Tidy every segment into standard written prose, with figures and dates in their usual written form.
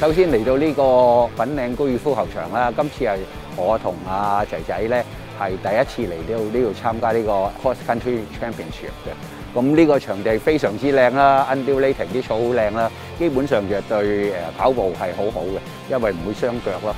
首先嚟到呢個粉嶺高爾夫球場啦，今次係我同阿仔仔咧係第一次嚟呢度參加呢個 Cross Country Championship 嘅。咁呢個場地非常之靚啦 ，undulating 啲草好靚啦，基本上就對跑步係好好嘅，因為唔會傷腳咯。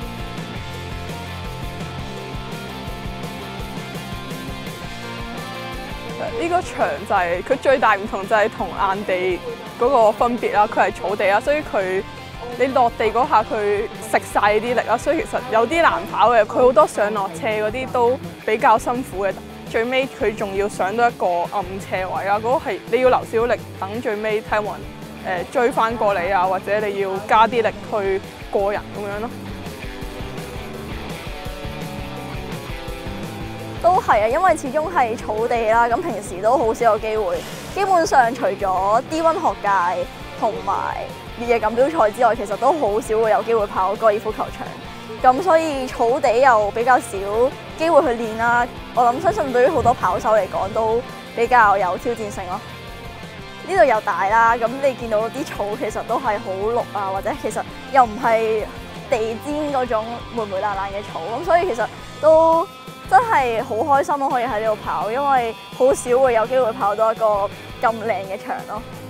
呢個場就係佢最大唔同就係同硬地嗰個分別啦，佢係草地啦，所以你落地嗰下佢食晒啲力啦，所以其實有啲難跑嘅，佢好多上落斜嗰啲都比較辛苦嘅。最尾佢仲要上到一個暗斜位啦，嗰個係你要留少力，等最尾睇冇人追翻過你啊，或者你要加啲力去過人咁樣咯。 都係啊，因為始終係草地啦，咁平時都好少有機會。基本上除咗 D1 學界同埋越野錦標賽之外，其實都好少會有機會跑高爾夫球場。咁所以草地又比較少機會去練啦。我諗相信對於好多跑手嚟講都比較有挑戰性咯。呢度又大啦，咁你見到啲草其實都係好綠啊，或者其實又唔係地氈嗰種霉霉爛爛嘅草，咁所以其實都真係好開心咯，可以喺呢度跑，因為好少會有機會跑到一個咁靚嘅場咯。